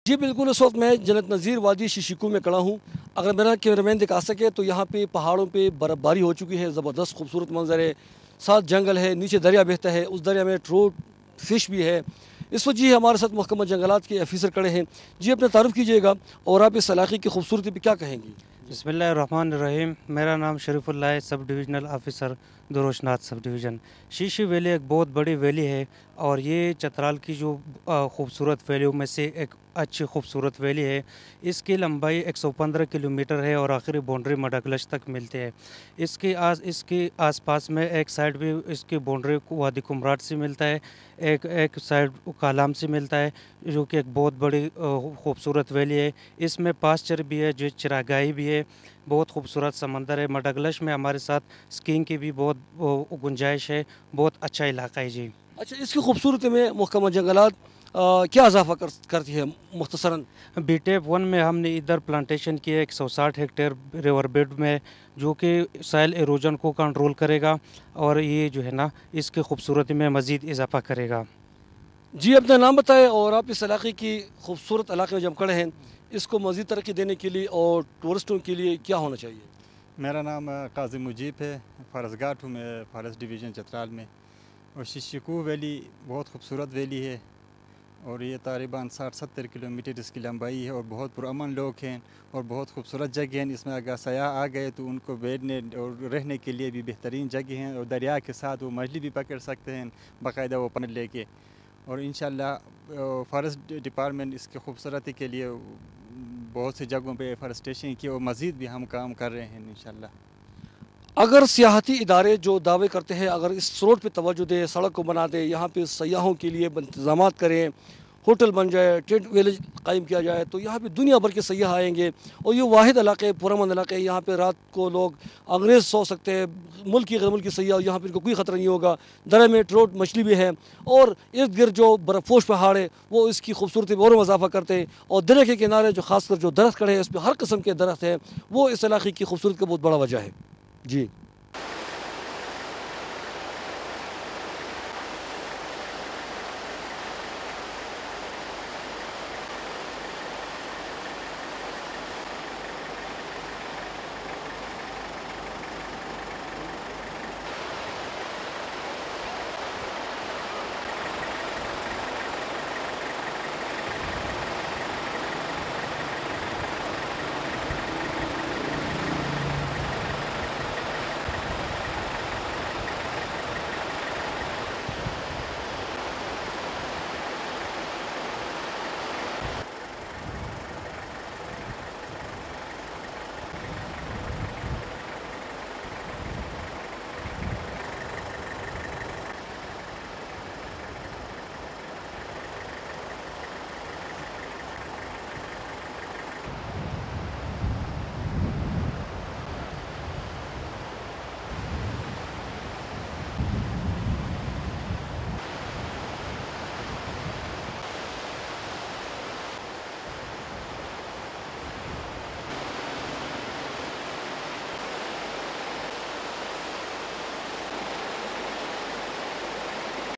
جی بالکل، اس وقت میں جنت نظیر وادی شیشیکو میں کھڑا ہوں۔ اگر میرا کیمرامین دکھا سکے تو یہاں پہ پہاڑوں پہ برف باری ہو چکی ہے، زبردست خوبصورت منظر ہے، ساتھ جنگل ہے، نیچے دریا بہتا ہے، اس دریا میں ٹروٹ فش بھی ہے۔ اس وقت جی ہمارے ساتھ محکمہ جنگلات کے آفیسر کھڑے ہیں۔ جی اپنا تعارف کیجیے گا اور آپ اس علاقے کی خوبصورتی پہ کیا کہیں گی؟ بسم اللہ الرحمن الرحیم۔ میرا نام شریف اللہ ہے، سب ڈویژنل آفیسر دروشنات سب ڈویژن۔ شیشی ویلی ایک بہت بڑی ویلی ہے اور یہ چترال کی جو خوبصورت ویلیوں میں سے ایک اچھی خوبصورت ویلی ہے۔ اس کی لمبائی 115 کلومیٹر ہے اور آخری باؤنڈری مڈاکلش تک ملتی ہے۔ اس کے آس پاس میں ایک سائڈ بھی اس کی باؤنڈری وادی کمراٹ سے ملتا ہے، ایک سائڈ کالام سے ملتا ہے، جو کہ ایک بہت بڑی خوبصورت ویلی ہے۔ اس میں پاسچر بھی ہے، جو چراگاہی بھی ہے، بہت خوبصورت سمندر ہے۔ مڈاکلش میں ہمارے ساتھ اسکینگ کی بھی بہت گنجائش ہے، بہت اچھا علاقہ ہے جی۔ اچھا، اس کی خوبصورتی میں محکمہ جنگلات کیا اضافہ کرتی ہے مختصراً؟ بی ٹیپ 1 میں ہم نے ادھر پلانٹیشن کی ہے 160 ہیکٹیئر ریور بیڈ میں، جو کہ سائل ایروجن کو کنٹرول کرے گا اور یہ جو ہے نا اس کی خوبصورتی میں مزید اضافہ کرے گا۔ جی اپنا نام بتائیں اور آپ اس علاقے کی خوبصورت علاقے میں جب کھڑے ہیں، اس کو مزید ترقی دینے کے لیے اور ٹورسٹوں کے لیے کیا ہونا چاہیے؟ میرا نام قاضی مجیب ہے، فارس گھاٹ ہوں میں، فارسٹ ڈویژن چترال میں۔ اور شیشیکو ویلی بہت خوبصورت ویلی ہے اور یہ تقریباً 60-70 کلومیٹر اس کی لمبائی ہے اور بہت پرامن لوگ ہیں اور بہت خوبصورت جگہ ہیں۔ اس میں اگر سیاح آ گئے تو ان کو بیٹھنے اور رہنے کے لیے بھی بہترین جگہ ہیں اور دریا کے ساتھ وہ مچھلی بھی پکڑ سکتے ہیں باقاعدہ وہ پن لے کے۔ اور انشاءاللہ فارسٹ ڈپارٹمنٹ اس کی خوبصورتی کے لیے بہت سی جگہوں پہ فارسٹیشن کی اور مزید بھی ہم کام کر رہے ہیں انشاءاللہ۔ اگر سیاحتی ادارے جو دعوے کرتے ہیں اگر اس روڈ پہ توجہ دے، سڑک کو بنا دے، یہاں پہ سیاحوں کے لیے انتظامات کریں، ہوٹل بن جائے، ٹینٹ ویلیج قائم کیا جائے، تو یہاں پہ دنیا بھر کے سیاح آئیں گے اور یہ واحد علاقے پرامن علاقے ہیں۔ یہاں پہ رات کو لوگ انگریز سو سکتے ہیں، ملکی غیر ملکی سیاح، یہاں پہ ان کو کوئی خطرہ نہیں ہوگا۔ دریا میں ٹروٹ مچھلی بھی ہے اور ارد گرد جو برف پوش پہاڑ ہے وہ اس کی خوبصورتی میں اور اضافہ کرتے ہیں۔ اور دریا کے کنارے جو خاص کر جو درخت کھڑے ہیں، اس پہ ہر قسم کے درخت ہیں، وہ اس علاقے کی خوبصورتی کا بہت بڑا وجہ ہے۔ جی